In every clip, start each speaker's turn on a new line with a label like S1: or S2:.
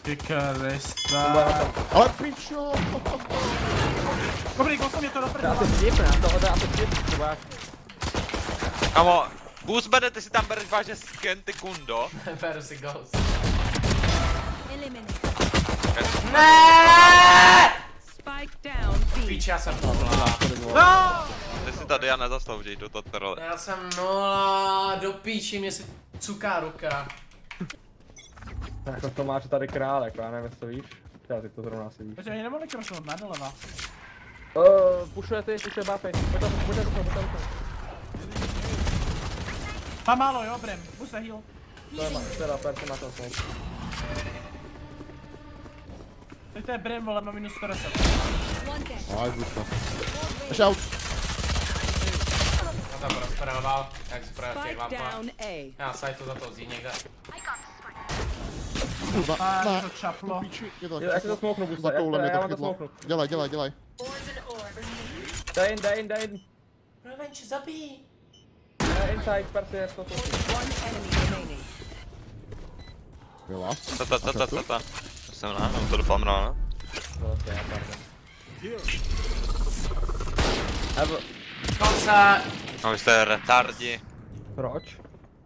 S1: Ty Krista.
S2: Ale pičo!
S1: Dobrý, kousam je to do prdele.
S3: Já to vtip, třeba.
S4: Kamo, Boostbede, ty si tam bereš vážně skin, ty kundo.
S5: Beru si Ghost.
S6: Ne! Spike down B.
S5: Píč, já jsem nula.
S4: Ty si tady já nezaslouží, jdu to trole.
S5: Já jsem nula, do píči, mě si cuká ruka.
S3: Jako to máš tady král, jako já nevím, jestli to víš. Já ty to zrovna asi víš.
S1: Takže oni nemohli crossnout, ne doleva.
S3: Pušuje Bápej. Pojď tam.
S1: Má málo, jo, Brim. Boost a heal.
S3: To je teda perce na to smoke.
S1: Teď to je Brim, vole, má minus 110.
S2: Aj, zbuška. Ještě out.
S5: Já tam rozpravoval, jak si právě těch
S6: Spike
S5: lampa.
S6: down A.
S5: Já sajtu za to zí někde.
S2: Kurva,
S1: A
S2: ne.
S1: to čaplo.
S2: Píči, je to
S3: Jo, jak se to smoknu, Busta,
S2: za koulem, je
S3: já
S2: to
S3: mám to
S2: chytlo.
S3: smoknu.
S2: Dělej.
S3: Dej in.
S5: Provenč, zabij.
S3: Inside, perce je to.
S6: One enemy remaining.
S2: Jo, vás.
S4: Ta. Jsem na, mám to dopamral, ne?
S5: Konce.
S4: No vy jste retardi.
S3: Proč?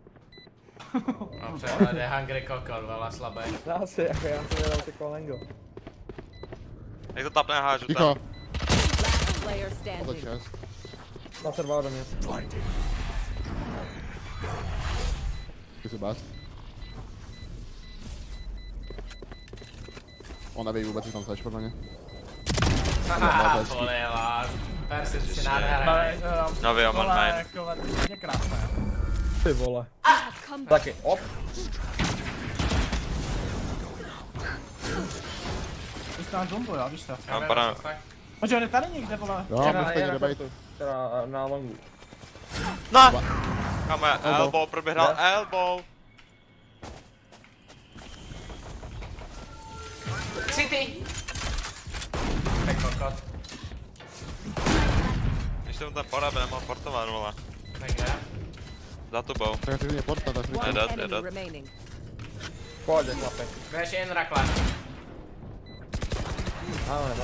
S5: No přehled je Hungry Kokor, vela slabý.
S3: Já jsem dělal ty kolengo.
S4: Jak to tapne hážu
S2: Ticho.
S4: tam.
S6: Last player
S2: Tohle
S6: standing.
S2: čest.
S3: Naserval do mě.
S2: Ty jsi best. On neví vůbec, že tam seš podle mě.
S5: Haha, polila. Persi si nádherný.
S4: No vy, on main.
S1: Jako, hodně krásné.
S3: Ty vole.
S6: Come back.
S3: Taky, op.
S1: Ty jsi tam bombu, jo, víš to.
S4: Mám para.
S1: Počkej, on je tady někde, vole.
S2: Jo,
S3: Je
S2: byl stejně
S3: na
S2: debate.
S3: kortu, teda na longu.
S4: No! Kamo je elbow, proběhl elbow.
S5: City! Tak kokot.
S4: Když jsem tam porabe, nemám portovat, vole.
S5: Tak je.
S4: Za tubou.
S2: Tak si mě porta, tak si
S6: One
S4: Dead.
S6: enemy remaining.
S3: Pohodě, chlapek.
S5: Jdeš jen rakle.
S3: Ano, nebo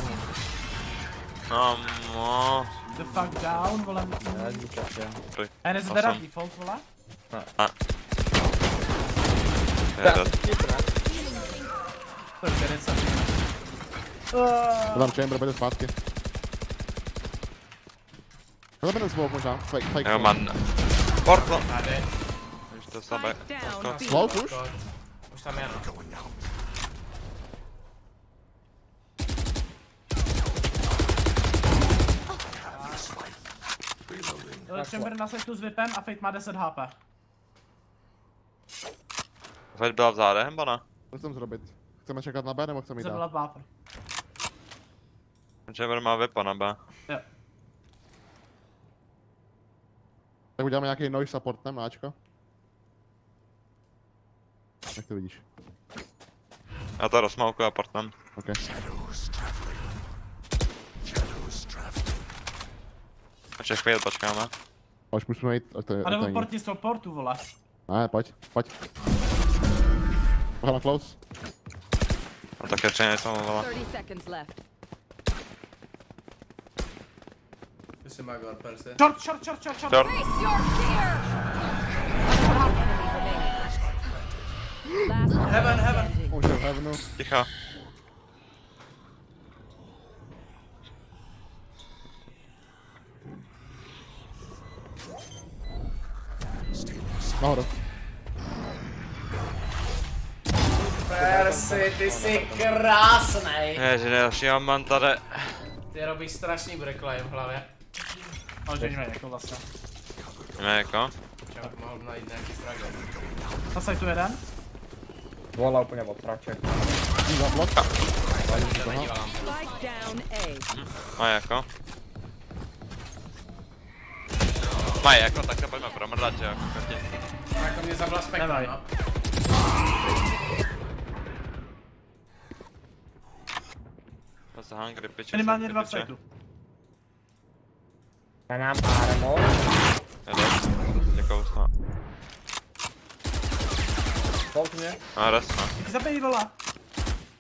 S4: No.
S1: The fuck down, vole.
S3: ne, zbuška, je.
S1: A nezbera default, vole.
S4: Je dead.
S1: To je 40.
S2: To tam chamber, pojďte zpátky. To tam smoke možná, fake.
S4: Jo, man. Portlo.
S5: Tady.
S4: Už to sabé.
S6: Spike down B.
S2: Smoke už?
S5: Kokot. Už tam je no.
S1: Chamber na setu s VIPem a Fate má 10 HP.
S4: Fajt byla vzade, nebo ne?
S2: Co chcem zrobit? Chceme čekat na B nebo chceme jít
S1: Co
S2: dál?
S1: byla vápr.
S4: Chamber má vypa na B.
S1: Jo.
S2: Tak uděláme nějaký noise support, ne máčko? Jak to vidíš?
S4: Já to rozmaukuju a portem.
S2: OK.
S4: Ještě chvíli počkáme.
S2: Už musíme jít, to je...
S1: A nebo portní z toho portu, vole.
S2: Ne, pojď. Pohled close.
S4: A také třeba něco mluvila.
S6: 30 seconds left.
S5: Ty jsi magor, Persi.
S1: Short.
S6: Face your fear! One enemy remaining. Last player
S5: Heaven.
S6: standing.
S2: Už je v heavenu.
S4: Ticho.
S2: Nahoru.
S5: Persi, ty jsi krásnej.
S4: Ježi, další mám tady.
S5: Ty robíš strašný breklej v hlavě.
S1: Ale že nevím, jako vlastně.
S4: Ne, jako.
S5: Čem mohl najít nějaký fragment.
S1: Na site'u jeden.
S3: Vola úplně od sraček.
S2: Za blok.
S5: To není valám.
S6: Spike down A.
S4: Má jako. Má jako, tak to pojďme promrdat, že jako.
S5: Jako mě zabila Spectre,
S1: Nevaj.
S5: no.
S4: To se hungry piče.
S1: Minimálně 2 v siteu.
S3: Já nám armor.
S4: Děkuju snad.
S3: Hold mě.
S4: A res, no.
S1: Zabij, vole.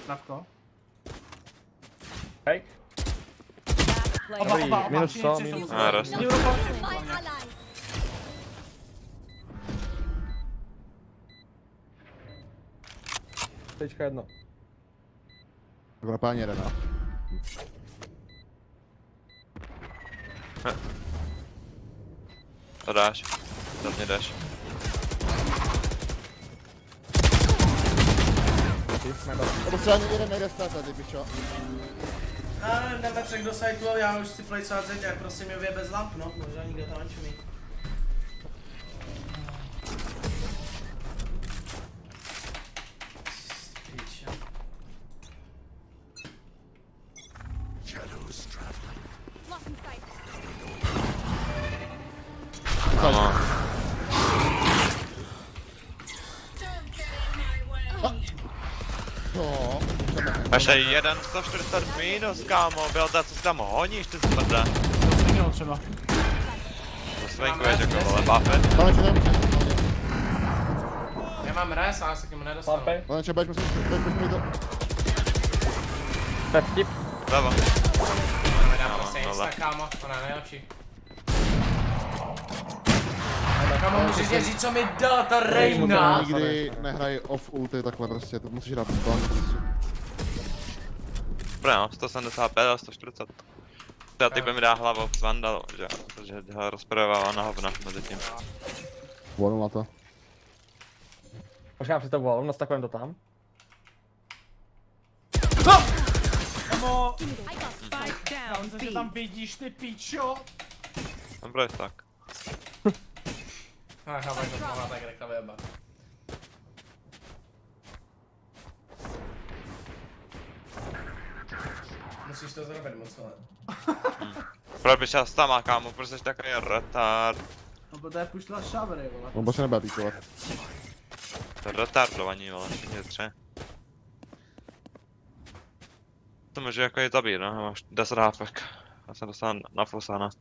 S1: Travko.
S3: Fake.
S6: Last player.
S3: Dobrý,
S1: Oba,
S3: minus
S1: tři,
S3: 100,
S1: tři
S3: minus
S1: jsou
S3: 100.
S4: roz.
S3: Tečka jedno.
S2: Tak páně jeden, no.
S4: To dáš. To mě dáš.
S2: A to se ani jeden nejde stát tady, pičo.
S5: A jdeme třek do sajtu, já už si play sázet, jak prosím je bez lamp, no, možná nikdo tam nečumí. Píče.
S4: Kamo.
S2: No,
S4: Ještě jeden 140 minus, kámo, byl to, co si tam honíš, ty smrda.
S1: To stejného třeba.
S4: To svinkuješ jako vole Buffett.
S2: máme čem,
S5: Já mám res, ale se k němu nedostanu.
S3: Lampy.
S2: máme čem, budeš mi to.
S3: To je vtip.
S4: Leva.
S5: Máme dám
S4: No,
S5: prostě
S4: dole.
S5: insta, kámo, ona je nejlepší. Kámo, můžeš mě říct, co mi dala ta Reina?
S2: Nikdy nehraj off ulty takhle prostě, to musíš dát plán.
S4: Dobré no, 175 a 140. Já teď mi dá hlavu z Vandalu, že? Protože ho rozprojevává na hovno mezi tím.
S2: Volil na to.
S3: Počkám před tebou, nastakujem to tam.
S1: Kamo,
S6: Spike down
S1: že
S6: B.
S1: tam vidíš ty pičo.
S4: Dobré tak.
S5: A chápu, že to mohla tak rychle vyjebat. Musíš to zrobit moc, ale.
S4: Proč bys šel sama, kámo, proč jsi takový retard?
S1: No bo to je puštila šavery, vole.
S2: On se nebude píkovat.
S4: To je retardovaní, vole, všichni tři. To může jako je zabít, no, máš 10 hápek. Já jsem dostal na full sanat.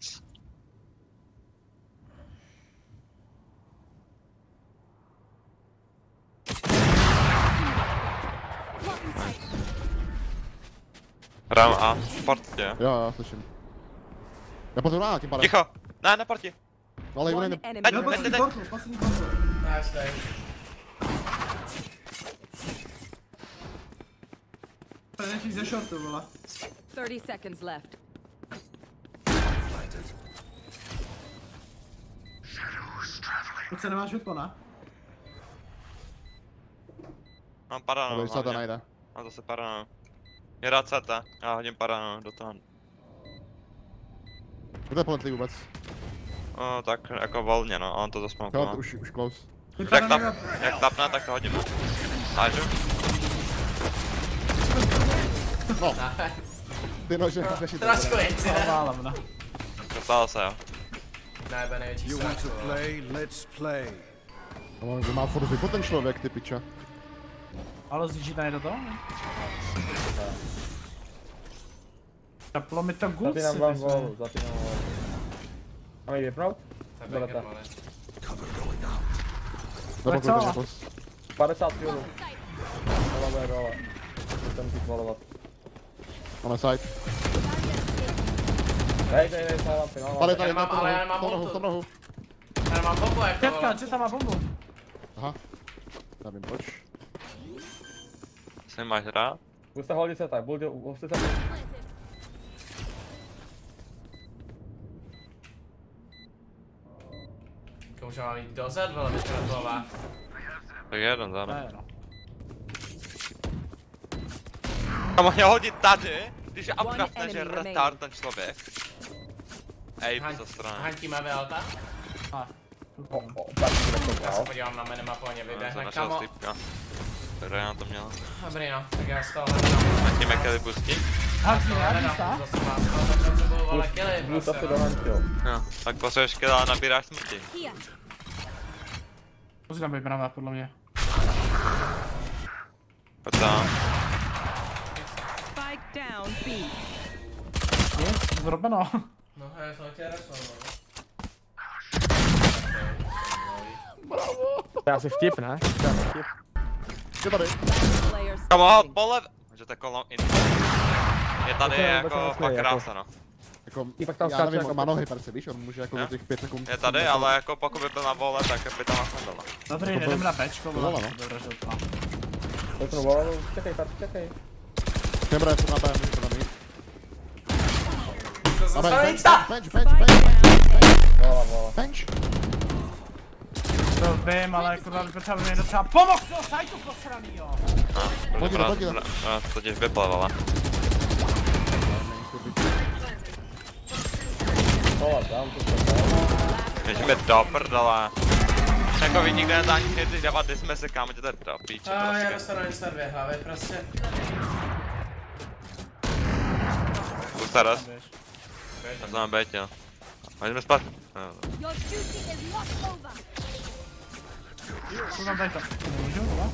S4: Ram A, portě.
S2: Jo, slyším. Já potom rád tím pádem.
S4: Ticho! Ne, na portě.
S2: No ale
S6: One
S2: jeden
S6: enemy
S4: Teď,
S1: No,
S4: teď,
S6: remaining.
S4: teď.
S1: poslední portu.
S5: Nice, day.
S1: Prenešli ze shortu, vole.
S6: 30 seconds left.
S1: Proč se nemáš vypona?
S4: Mám parano,
S2: ale když se to
S4: hlavně.
S2: najde.
S4: Mám zase parano. Je rád CT, já hodím parano do toho.
S2: Kde je poletli vůbec?
S4: No, tak jako volně no, on to
S2: Jo,
S4: zasmokoval.
S2: to už close.
S4: Jak tapne, tak to hodím. Hážu?
S2: No, ty nože, řešit to.
S5: Trošku inci, ne?
S1: Málem, no.
S4: Dostal se jo.
S5: Najebe největší
S7: You want to
S5: sračku.
S7: play? Let's play.
S2: No, že má furt vypo ten člověk, ty piča.
S1: Ale zjíždí tady do toho? Zaplo mi to gulci,
S3: Zapínám vám volu, zapínám volu. Mám ji vypnout?
S5: To je
S3: Berete.
S5: banger, vole.
S2: Nebo
S1: celá.
S2: kolik plus.
S3: 50 kg. Tohle bude dole. Musím si volovat.
S2: Máme side.
S3: Dej, celá lampy, no.
S2: Tady, tady,
S5: nemám- ale já nemám
S2: v tom rohu.
S5: Já nemám bombu jako,
S1: Četka,
S5: vole.
S1: že tam má bombu.
S2: Aha. Já vím proč.
S4: Si máš rád?
S3: Zkuste hodit se tak, zkuste se.
S5: To už mám jít dozad, vole, vytratovala.
S4: Tak jeden zároveň.
S1: Ne, no.
S4: A mohl hodit tady, když je upcraftne,
S6: enemy
S4: že je
S6: remaining.
S4: retard ten člověk. Ej, ze strany.
S5: Hanky má alta?
S1: A.
S3: Tak si to
S5: Já se
S3: dal.
S5: podívám na minimapu, oni
S4: To
S5: vyběhne.
S4: našel
S5: Kamo,
S4: stýpka. Který na to měl.
S5: dobrý no, tak já z toho hledám.
S4: A tím jak je pustí?
S1: Hanky,
S5: Hledám,
S1: Hanky,
S5: zase vás toho, tak potřebuju, vole, killy,
S3: Boost asi
S5: prostě,
S3: do
S5: no.
S3: Hankyho.
S4: No, tak potřebuješ kill a nabíráš smrti.
S1: Musí tam být brava, podle mě.
S4: Pojď tam.
S6: Spike down B.
S1: Nic, zrobeno.
S5: No, já jsem tě resol,
S3: To je asi vtip, ne? To je asi vtip.
S2: Je tady.
S6: Player
S4: Kamo,
S6: standing.
S4: polev... že to kolo je tady
S3: To je
S4: jako
S3: vůbec
S4: fakt
S3: nesmí,
S4: krása, no.
S2: Jako,
S3: Týpek tam
S2: já
S3: skáče
S2: nevím,
S3: jako
S2: má nohy persi, víš, on může jako
S4: Jo.
S2: za těch 5 sekund...
S4: Je tady, ale jako pokud by byl na vole, tak by tam aspoň byl.
S1: Dobrý,
S2: To
S1: jdeme
S2: byl-
S1: na Bčko,
S2: to bylo,
S1: vole.
S2: no.
S1: Dobré, že to má.
S3: Pojďme vol, čekej, čekej.
S2: Nebra, je to na B, může to na mít.
S5: To
S2: Na
S5: zase
S2: bench,
S5: nic tam!
S2: bench,
S6: Spike
S2: bench, bench,
S6: down.
S3: Vola.
S2: bench.
S1: To vím, ale kurva, by potřeba někdo třeba pomoct toho sajtu posranýho.
S2: Hodil.
S4: To těž vyplev, ale.
S3: Vola, tam to se
S4: Ježi mi do prdele. Jako vy nikde nezáníte ty dávat dismissy, kámo, tě to je do píče
S5: Já
S4: prostě.
S5: dostanu insta 2 hlavy, prostě.
S4: Pustaras. Já to mám být, jo. A jdeme spát.
S6: Your duty is not over.
S1: Kurva, daj to. Nemůžu, vole.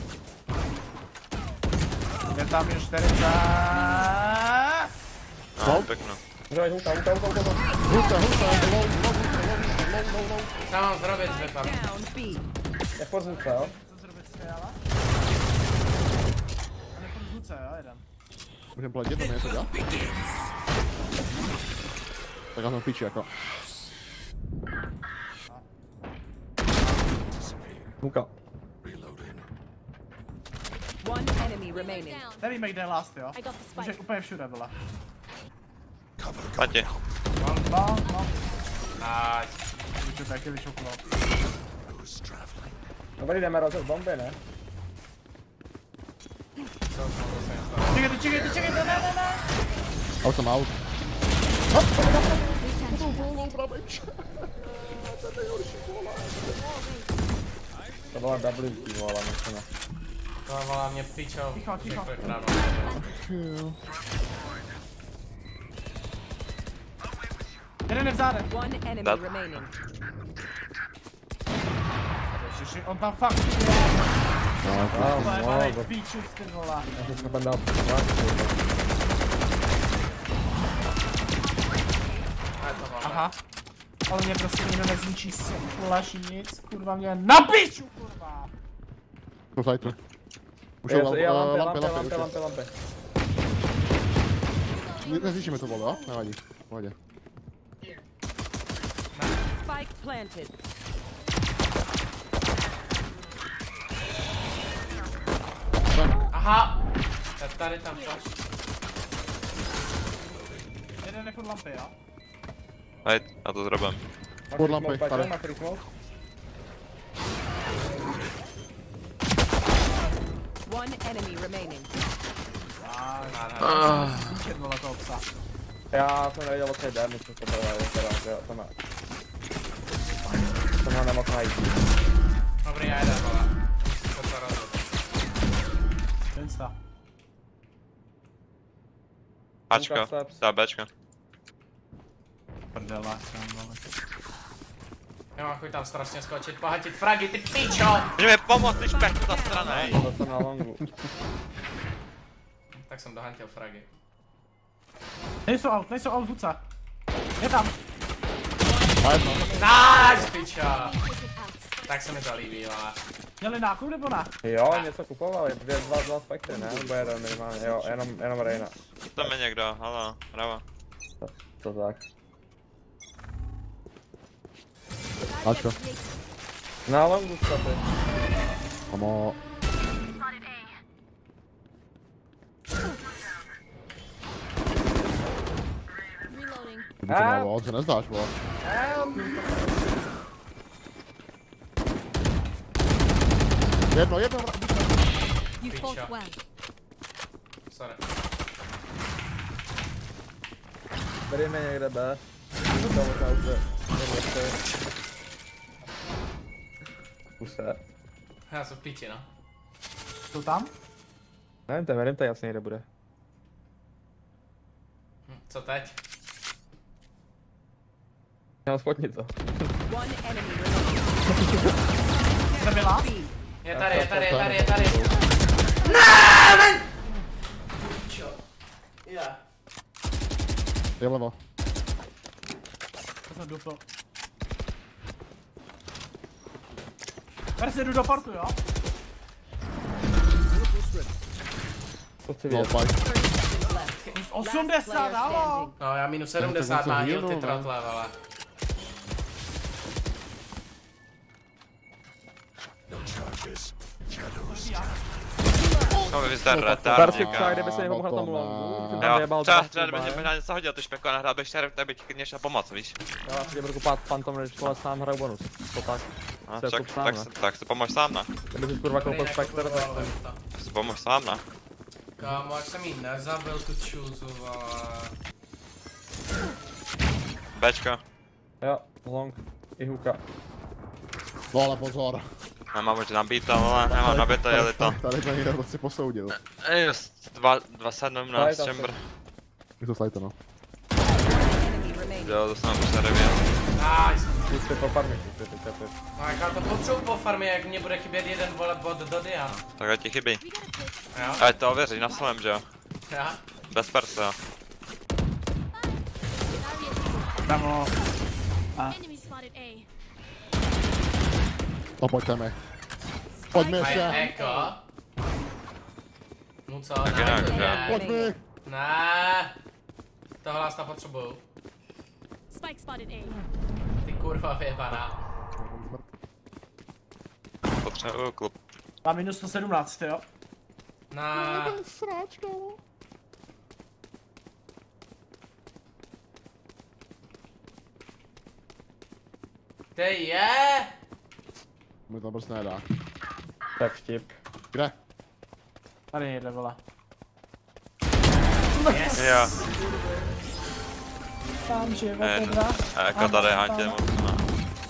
S1: Je tam je 40.
S4: No, pěkno.
S3: Huka.
S5: Já mám zrobit vypad.
S6: Down B.
S3: Je furt huka, jo?
S1: Co zrobit skvěle? A nepůjdu z Luce, jo, jeden.
S2: Můžeme pledit, to něco dělat? Tak já jsem v píči, jako.
S3: Huka.
S6: One enemy remaining.
S1: Nevíme, kde je last, jo.
S6: I got the
S1: Může
S6: spike.
S1: úplně všude, vole.
S4: Pati.
S1: No.
S5: Nice.
S1: Můžu taky vyšouknout.
S3: Dobrý, jdeme rozjet bomby, ne?
S1: Čekejte, ne.
S2: Out jsem out.
S3: To byla double team, vola, musíme.
S5: To volá mě pičou.
S1: Ticho. Jeden je vzádem.
S6: One enemy
S4: That-
S6: remaining.
S1: Ježiši, on tam fakt je. Malej píču, ty vole.
S3: Já jsem tam dal
S1: Aha. Ale mě prostě nikdo nezničí flash nic, kurva mě na piču, kurva.
S2: To sajtu. Už
S3: Já lampy.
S2: Nezničíme to, vole, jo? Nevadí. Pohodě.
S6: Spike planted.
S5: Aha! Tak tady tam flash.
S1: Jeden je furt lampy, jo?
S4: Hejt, já to zrobím.
S2: Pod lampy, tady.
S3: Má free smoke?
S6: One enemy remaining.
S1: Píčet, vole, toho psa.
S3: Já jsem nevěděl, o co jde, myslím, že to je teda, to má. To má nemoc najít.
S5: Dobrý, já jeden, vole. To se rozhodl.
S1: Insta.
S4: Ačko, ta Bčka.
S1: Prdela, tam, vole.
S5: Já mám chuť tam strašně skočit, pohatit fragy, ty pičo!
S4: Může mi pomoct, ty špechtu za stranej.
S3: To jsem na longu.
S5: Tak jsem dohantil fragy.
S1: Nejsou out, Luca. Je tam.
S5: Nice, pičo! Tak se mi to líbí, ale.
S1: Měli nákup nebo ne?
S3: Jo, něco kupovali, dva spektry, ne? Nebo jeden minimálně, jo, jenom Reina.
S4: Tam je někdo, halo, bravo.
S3: To tak.
S2: Ačko.
S3: Na longu stopy.
S2: Amo. Ty by to mělo, on se nezdáš, vole. Jedno,
S6: You
S5: Good
S6: fought
S5: shot.
S6: well.
S5: Sorry.
S3: Bereme někde B. To možná už jde. Puse.
S5: Já jsem v piči, no.
S1: Jsou tam?
S3: Nevím, ten Verim tady asi někde bude.
S5: Co teď?
S3: Já mám spotnit to.
S6: One enemy remaining.
S1: Kde byla?
S6: B.
S5: Je tady. Pičo. Já.
S2: je levo.
S1: To jsem dupl. Persi, jdu do portu, jo?
S3: To chci
S2: No,
S3: vědět.
S2: pak.
S6: 30 seconds left. Last
S1: 80,
S6: player
S1: halo!
S6: standing.
S5: No já minus 70 má heal, ty
S2: ne?
S5: trotle, vole.
S4: No vy jste
S3: Perfect
S4: retardíka.
S3: try, kdyby se nepomohl
S2: no
S3: tomu
S2: to
S3: longu.
S2: ne.
S3: Ty tam
S4: Jo,
S3: vyjebal
S4: třeba
S3: dva
S4: kdyby
S3: kluby.
S4: mě něco hodil, ty špeku a nahrál bych šerif, tak by ti klidně šel pomoct, víš?
S3: Já si budu kupovat Phantom, než tohle sám hraju bonus. To tak.
S4: No,
S3: Se
S4: čak,
S3: kup sám,
S4: tak,
S3: ne?
S4: tak si pomož sám, ne?
S3: Kdyby si kurva koupil Spectre, tak
S4: Si pomož sám, ne?
S5: Kámo, jak jsem jí nezabil tu čůzu, vole.
S4: Bčko.
S3: jo, long. I hooka.
S2: No ale pozor.
S4: Nemám už nabíto, vole, nemám nabito, jeli to.
S2: Tady to někdo si posoudil.
S4: Just 2-7 na
S3: Slide asi.
S4: chamber.
S2: Je to slajte, no.
S6: Enemy remaining.
S4: Jo, dostaneme už na 9.
S5: Nice.
S3: Musíš si pofarmit,
S5: No jak já to potřebuji po farmě, jak mě bude chybět jeden vole bod do Diana.
S4: Takhle ti chybí.
S5: Jo?
S4: Ale to ověří na svém, že jo?
S5: Já?
S4: Bez perse, jo.
S1: Damo.
S7: Enemy spotted A.
S2: No pojďte mi. Pojďme
S5: Mají
S2: ještě.
S5: eko. No co,
S4: Tak
S5: ne,
S4: jinak,
S5: to
S4: že?
S5: ne.
S2: Pojď mi.
S5: Ne. Tohle já potřebuju.
S7: Spike spotted A.
S5: Ty kurva vyjebaná.
S4: Potřebuju klub.
S1: Má minus 117, jo?
S5: Na.
S2: Sráčka, no.
S5: Ty je!
S2: Mi to prostě nedá.
S3: Tak vtip.
S2: Kde?
S1: Tady jde, vole.
S5: Yes!
S4: Jo,
S1: Tam život
S4: Ne,
S1: teda.
S4: a jako tady hantě moc na.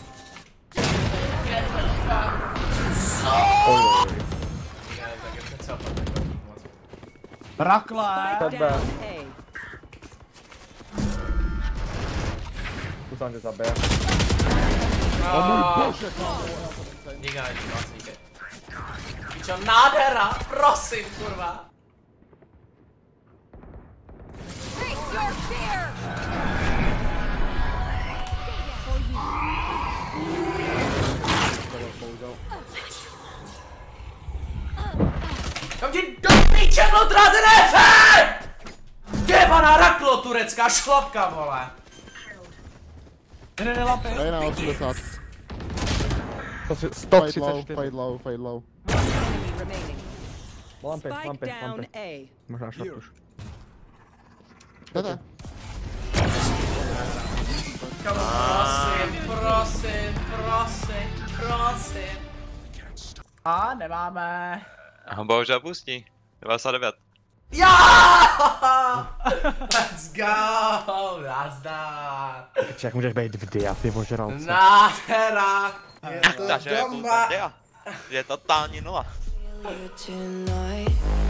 S5: Tak je to co pak.
S1: Rakle!
S6: Spike down A.
S3: Kusám tě zabije.
S2: O můj bože,
S5: Díky, díky. Pičo, nádhera, prosím, kurva.
S6: Face your fear!
S5: Kam ti do píče, no tradenefe! Jebaná raklo turecká šlapka, vole.
S1: Jeden je lapy.
S2: Tady na 80. Fade low,
S3: 134.
S2: fade low, fade low.
S6: Enemy remaining.
S3: Lampy,
S6: Spike
S3: lampy,
S6: down
S3: lampy.
S6: A.
S3: Možná short už.
S2: Jdete.
S5: Kamo, prosím, prosím, prosím, prosím.
S1: A nemáme.
S4: Aha, bohužel pustí. 99.
S5: Jo! Let's go! Nazdar!
S3: Jak můžeš být v dia, ty ožralce?
S5: Nádhera! Je to
S4: Takže je
S5: doma!
S4: Je totální nula.
S8: Tonight